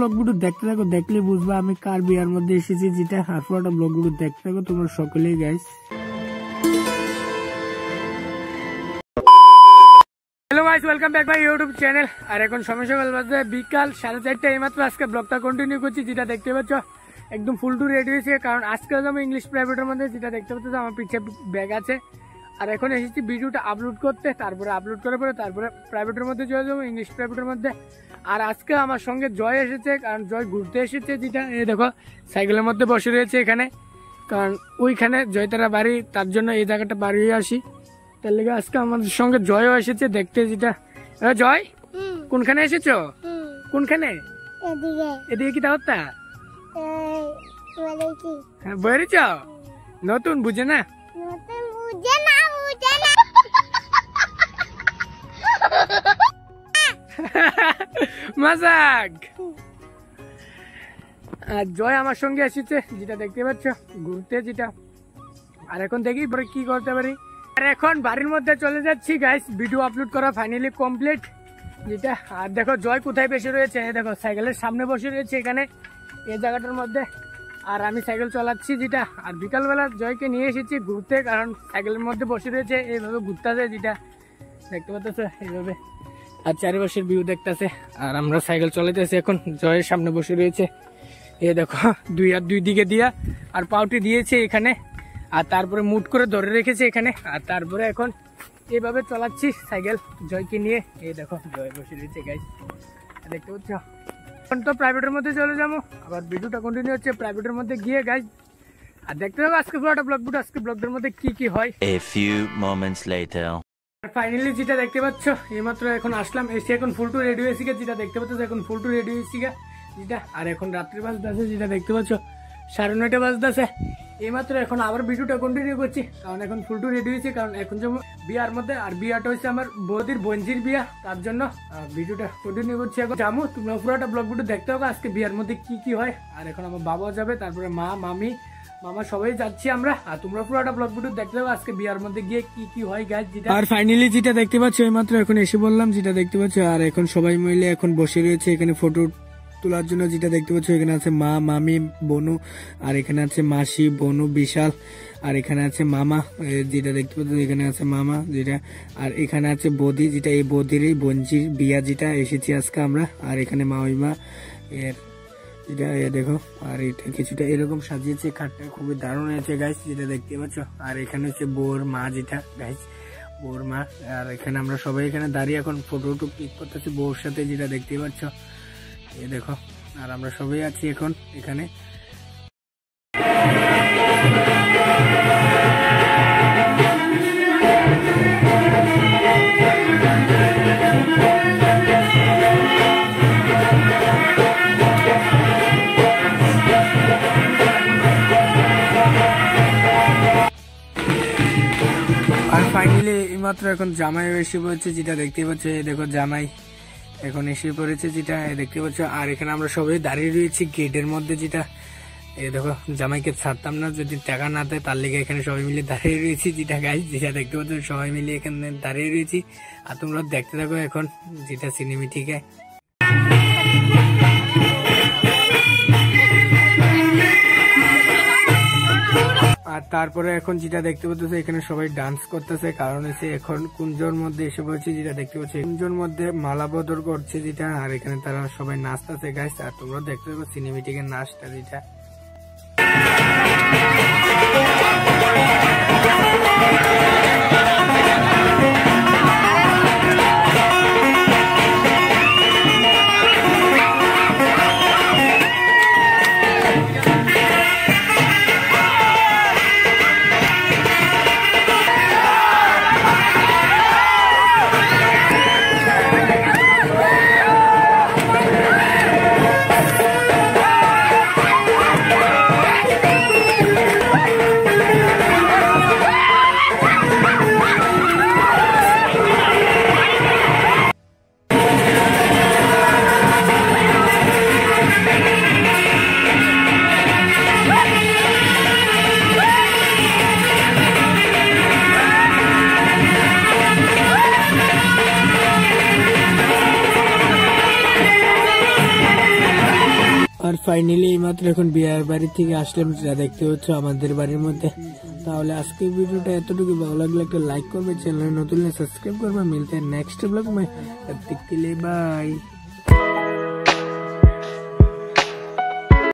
ব্লগগুলো দেখতে থাকো, দেখলে বুঝবা আমি কার বিয়ার মধ্যে এসেছি যেটা। আর পুরোটা ব্লগগুলো দেখতে থাকো তোমরা সকলেই guys. Hello guys, welcome back my YouTube channel. আর এখন সময় সকাল বাজে বিকাল 4:30। এইমাত্র আজকে ব্লগটা কন্টিনিউ করছি। যেটা দেখতে পাচ্ছ একদম ফুল টু রেডি হয়েছে, কারণ আজকে আমি ইংলিশ প্রাইভেটের মধ্যে, যেটা দেখতে পাচ্ছ আমার পিছিয়ে ব্যাগ আছে। আর এখন এসেছি ভিডিওটা আপলোড করতে, তারপরে আপলোড করার পরে তারপরে প্রাইভেটের মধ্যে চলে যাবো, ইংলিশ প্রাইভেটের মধ্যে। আর আজকে আমার সঙ্গে জয় এসেছে, কারণ জয় ঘুরতে এসেছে। যেটা এই দেখো সাইকেলের মধ্যে বসে রয়েছে এখানে, কারণ ওইখানে জয় তারা বাড়ি, তার জন্য এই জায়গাটা বাড়িয়ে আসি। তার লেগে আজকে আমাদের সঙ্গে জয়ও এসেছে দেখতে। যেটা জয় কোনখানে এসেছো? কোনখানে? এদিকে কি দাওতা? হ্যাঁ বেরিয়েছ? নতুন বুঝে না মাজাক। আর জয় আমার সঙ্গে এসেছে, যেটা দেখতে পাচ্ছ ঘুরতে যেটা। আর এখন দেখি পরে কি করতে পারি। আর এখন বাড়ির মধ্যে চলে যাচ্ছি গাইস, ভিডিও আপলোড করা ফাইনালি কমপ্লিট যেটা। আর দেখো জয় কোথায় বসে রয়েছে, দেখো সাইকেলের সামনে বসে রয়েছে এখানে এই জায়গাটার মধ্যে। আর আমি সাইকেল চালাচ্ছি যেটা। আর বিকালবেলা জয়কে নিয়ে এসেছি ঘুরতে, কারণ সাইকেলের মধ্যে বসে রয়েছে এইভাবে ঘুরতেছে, যেটা দেখতে পাচ্ছ এইভাবে। আর চারিপাশের ভিউ দেখতেছে। আর আমরা সাইকেল চালাইতেছি এখন, জয়ের সামনে বসে রয়েছে। এ দেখো দুই দিকে দিয়া আর পাউটি দিয়েছে এখানে, আর তারপরে মুট করে ধরে রেখেছে এখানে। আর তারপরে এখন এইভাবে চালাচ্ছি সাইকেল জয়কে নিয়ে। এই দেখো জয় বসে রয়েছে গাইস, দেখতে পাচ্ছ। এখন তো প্রাইভেটের মধ্যে চলে যাবো, আবার ভিডিওটা কন্টিনিউ হচ্ছে প্রাইভেটের মধ্যে গিয়ে গাইস। আর দেখতে পাবো আজকে পুরোটা ব্লগ, আজকে ব্লগের মধ্যে কি কি হয়। A few moments later. Finally যেটা দেখতে পাচ্ছ এইমাত্র এখন আসলাম, এসে এখন ফুল টু রেডি হয়েছি, যেটা দেখতে পাচ্ছ এখন ফুল টু রেডি হয়েছি যেটা। আর এখন রাত্রি বাজতেছে, যেটা দেখতে পাচ্ছ 9:30 বাজতেছে এইমাত্র। এখন আবার ভিডিওটা কন্টিনিউ করছি, কারণ এখন ফুল টু রেডি হয়েছে, কারণ এখন যাবো বিয়ার মধ্যে। আর বিয়াটা হচ্ছে আমার বৌদির বোনজির বিয়া, তার জন্য ভিডিওটা কন্টিনিউ করছি। এখন যাবো, তোমরা পুরোটা ব্লগ ভিডিও দেখতে হবে আজকে বিয়ার মধ্যে কি কি হয়। আর এখন আমার বাবাও যাবে, তারপরে মা মামি মামা সবাই যাচ্ছি আমরা। আর তোমরা পুরোটা ব্লগ ভিডিও দেখতে হবে আজকে বিয়ার মধ্যে গিয়ে কি কি হয় গাইস যেটা। আর ফাইনালি যেটা দেখতে পাচ্ছ এইমাত্র এখন এসে বললাম, যেটা দেখতে পাচ্ছ। আর এখন সবাই মিলে এখন বসে রয়েছে এখানে ফটো তোলার জন্য, যেটা দেখতে পাচ্ছ। এখানে আছে মা মামি বনু, আর এখানে আছে মাসি বনু বিশাল, আর এখানে আছে মামা, যেটা দেখতে পাচ্ছ এখানে আছে মামা যেটা। আর এখানে আছে বৌদি, যেটা এই বৌদির বোনজির বিয়া যেটা এসেছি আজকে আমরা। আর এখানে মামিমা এর যেটা দেখো। আর এটা কিছুটা এরকম সাজিয়েছে, খাটটা খুবই দারুণ হয়েছে গাইস, যেটা দেখতে পাচ্ছ। আর এখানে হচ্ছে বউর মা যেটা গাইস, বউর মা। আর এখানে আমরা সবাই এখানে দাঁড়িয়ে এখন ফটো ক্লিক করতেছি বউর সাথে, যেটা দেখতে পাচ্ছ এ দেখো। আর আমরা সবাই আছি এখন এখানে। আর ফাইনালি এইমাত্র এখন জামাই এসে পড়েছে, যেটা দেখতে পাচ্ছ। দেখো জামাই এখন এসে পড়েছে, যেটা দেখতে পাচ্ছ। আর এখানে আমরা সবাই দাঁড়িয়ে রয়েছি গেটের মধ্যে, যেটা দেখো জামাইকে ছাড়তাম না যদি টাকা না দেয়, তার লেগে এখানে সবাই মিলে দাঁড়িয়ে রয়েছি যেটা গাইস, যেটা দেখতে পাচ্ছ সবাই মিলে এখানে দাঁড়িয়ে রয়েছি। আর তোমরা দেখতে থাকো এখন যেটা সিনেমেটিকে। আর তারপরে এখন যেটা দেখতে পাচ্ছ এখানে সবাই ডান্স করতেছে, কারণ এসে এখন কুঞ্জর মধ্যে এসে পড়েছে, যেটা দেখতে পাচ্ছ কুঞ্জর মধ্যে মালা বদল করছে যেটা। আর এখানে তারা সবাই নাচতেছে গাইস, আর তোমরা দেখতে পাচ্ছ সিনেমেটিকের নাচটা যেটা। আর ফাইনালি এইমাত্র এখন বিয়ের বাড়ি থেকে আসলাম, যা দেখতে হচ্ছে আমাদের বাড়ির মধ্যে। তাহলে আজকের ভিডিওটা এতটুকু, ভালো লাগলে একটা লাইক করবে, চ্যানেল নতুন সাবস্ক্রাইব করবে। মিলতে নেক্সট ব্লগ में, तब तक के लिए बाय।